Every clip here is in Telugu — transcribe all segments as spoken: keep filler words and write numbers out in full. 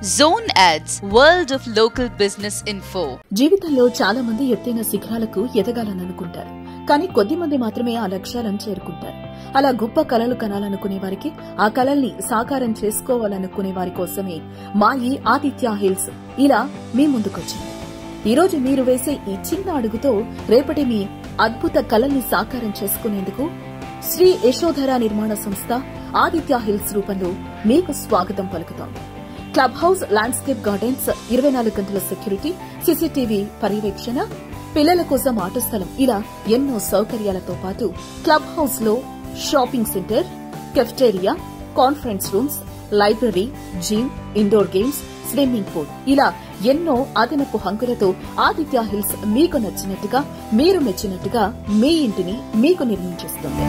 ZoneAdds, world of local business info. జీవితంలో చాలా మంది ఎత్తైన శిఖరాలకు ఎదగాలని అనుకుంటారు. కానీ కొద్ది మంది మాత్రమే ఆ లక్ష్యాలను చేరుకుంటారు. అలా గొప్ప కలలు కనాలనుకునే వారికి, ఆ కలల్ని సాకారం చేసుకోవాలనుకునే వారి కోసమే మా ఈ ఆదిత్య హిల్స్ ఇలా మీ ముందుకొచ్చింది. ఈ రోజు మీరు వేసే ఈ చిన్న అడుగుతో రేపటి మీ అద్భుత కలల్ని సాకారం చేసుకునేందుకు శ్రీ యశోధర నిర్మాణ సంస్థ ఆదిత్య హిల్స్ రూపంలో మీకు స్వాగతం పలుకుతోంది. క్లబ్ హౌస్, ల్యాండ్స్కేప్ గార్డెన్స్, ఇరవై నాలుగు గంటల సెక్యూరిటీ, సీసీటీవీ పర్యవేక్షణ, పిల్లల కోసం ఆట స్థలం ఇలా ఎన్నో సౌకర్యాలతో పాటు క్లబ్ హౌస్ లో shopping centre, cafeteria, conference rooms, library, gym, indoor games, swimming pool ఇలా ఎన్నో అదనపు హంగులతో ఆదిత్య హిల్స్ మీకు నచ్చినట్టుగా, మీరు మెచ్చినట్టుగా మీ ఇంటిని మీకు నిర్మించేస్తుంది.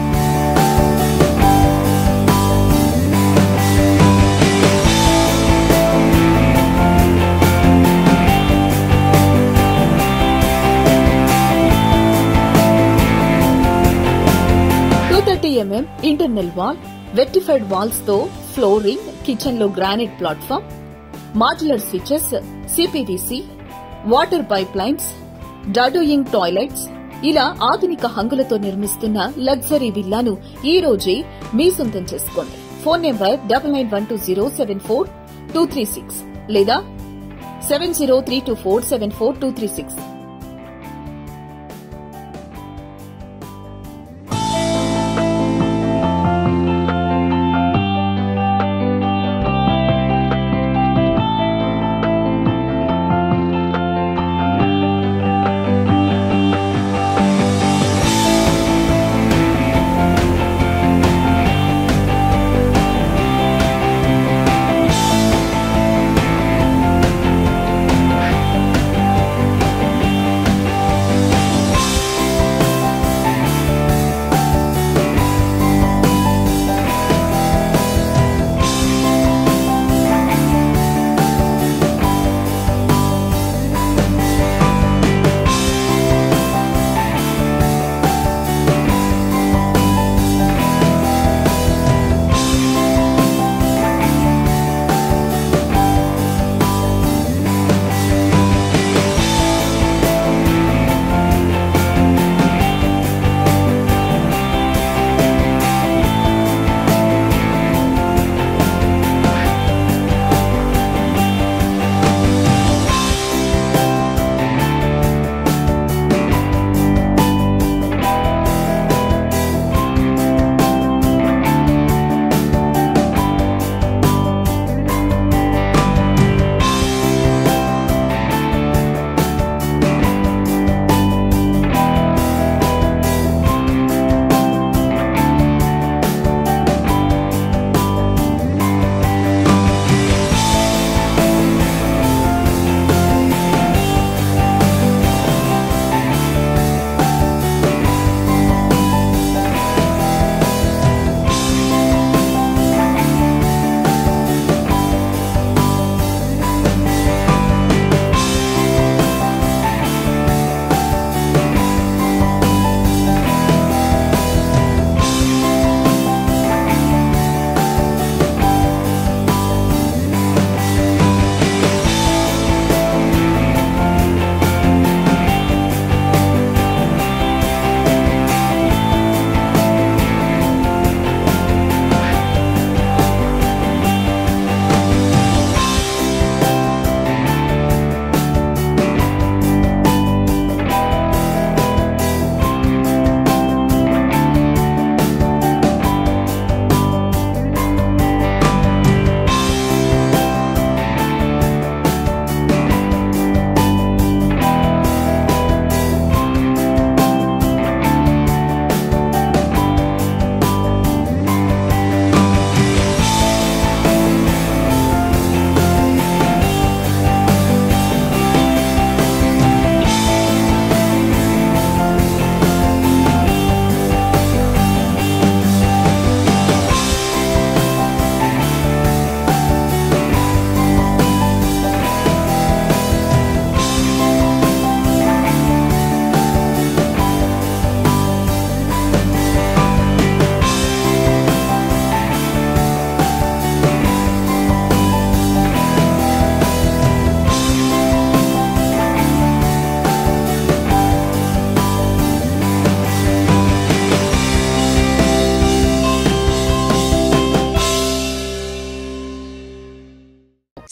Thirty MM internal wall, vitrified walls తో ఫ్లోరింగ్, కిచెన్ లో granite platform, modular switches, CPVC, water pipe lines, dadoing toilets ఇలా ఆధునిక హంగులతో నిర్మిస్తున్న లగ్జరీ విల్లాను ఈ రోజే మీ సొంతం చేసుకోండి. Phone number double nine one two zero seven four two three six లేదా seven zero three two four seven four two three six.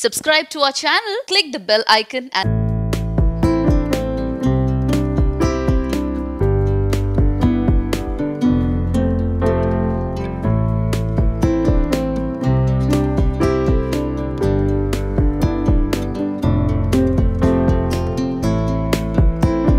Subscribe to our channel, click the bell icon and